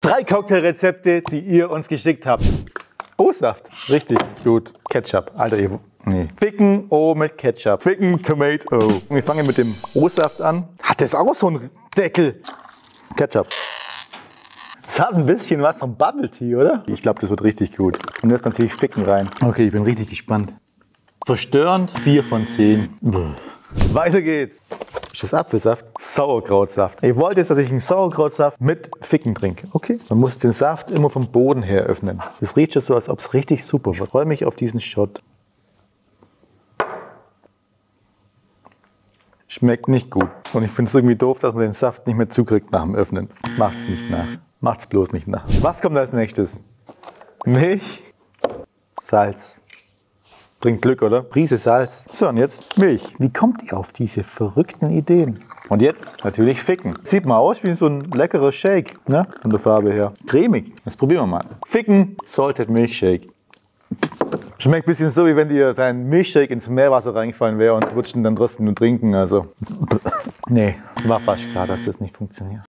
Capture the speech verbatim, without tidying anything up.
Drei Cocktailrezepte, die ihr uns geschickt habt. O-Saft. Richtig gut. Ketchup. Alter, ihr... Nee. Ficken O mit Ketchup. Ficken Tomato. Wir fangen mit dem O-Saft an. Hat das auch so einen Deckel? Ketchup. Es hat ein bisschen was von Bubble Tea, oder? Ich glaube, das wird richtig gut. Und jetzt natürlich Ficken rein. Okay, ich bin richtig gespannt. Verstörend. vier von zehn. Weiter geht's. Ist das Apfelsaft? Sauerkrautsaft. Ich wollte jetzt, dass ich einen Sauerkrautsaft mit Ficken trinke. Okay. Man muss den Saft immer vom Boden her öffnen. Das riecht schon so, als ob es richtig super wird. Ich freue mich auf diesen Shot. Schmeckt nicht gut. Und ich finde es irgendwie doof, dass man den Saft nicht mehr zukriegt nach dem Öffnen. Macht's nicht nach. Macht's bloß nicht nach. Was kommt als nächstes? Milch. Salz. Bringt Glück, oder? Prise Salz. So, und jetzt Milch. Wie kommt ihr auf diese verrückten Ideen? Und jetzt natürlich Ficken. Sieht mal aus wie so ein leckerer Shake, ne? Von der Farbe her. Cremig. Das probieren wir mal. Ficken, Salted Milchshake. Schmeckt ein bisschen so, wie wenn dir dein Milchshake ins Meerwasser reingefallen wäre und würdest ihn dann trotzdem nur trinken. Also, nee, war fast klar, dass das nicht funktioniert.